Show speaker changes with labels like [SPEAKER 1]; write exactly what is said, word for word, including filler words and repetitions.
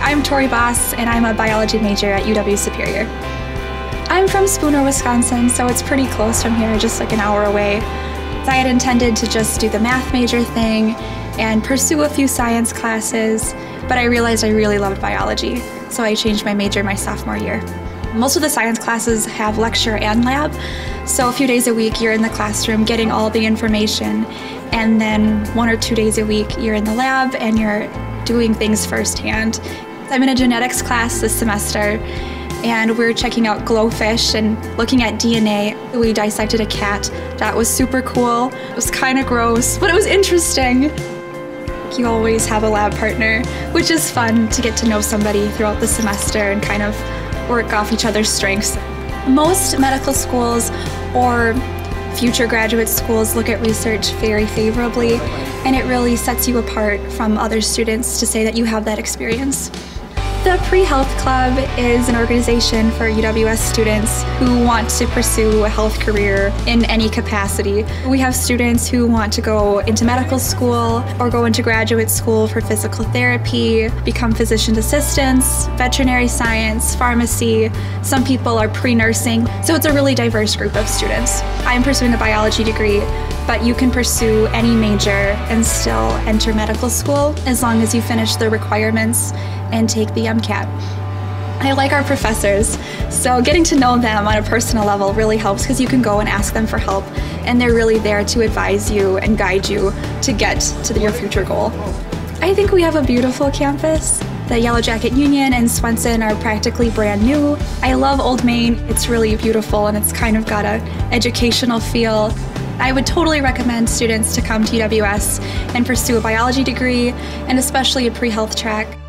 [SPEAKER 1] I'm Tori and I'm a biology major at U W Superior. I'm from Spooner, Wisconsin, so it's pretty close from here, just like an hour away. I had intended to just do the math major thing and pursue a few science classes, but I realized I really loved biology, so I changed my major my sophomore year. Most of the science classes have lecture and lab, so a few days a week you're in the classroom getting all the information, and then one or two days a week you're in the lab and you're doing things firsthand. I'm in a genetics class this semester, and we're checking out glowfish and looking at D N A. We dissected a cat. That was super cool. It was kind of gross, but it was interesting. You always have a lab partner, which is fun to get to know somebody throughout the semester and kind of work off each other's strengths. Most medical schools or future graduate schools look at research very favorably, and it really sets you apart from other students to say that you have that experience. The Pre-Health Club is an organization for U W S students who want to pursue a health career in any capacity. We have students who want to go into medical school or go into graduate school for physical therapy, become physician assistants, veterinary science, pharmacy. Some people are pre-nursing, so it's a really diverse group of students. I'm pursuing a biology degree, but you can pursue any major and still enter medical school as long as you finish the requirements and take the MCAT. I like our professors, so getting to know them on a personal level really helps because you can go and ask them for help, and they're really there to advise you and guide you to get to your future goal. I think we have a beautiful campus. The Yellow Jacket Union and Swenson are practically brand new. I love Old Main. It's really beautiful and it's kind of got an educational feel. I would totally recommend students to come to U W S and pursue a biology degree and especially a pre-health track.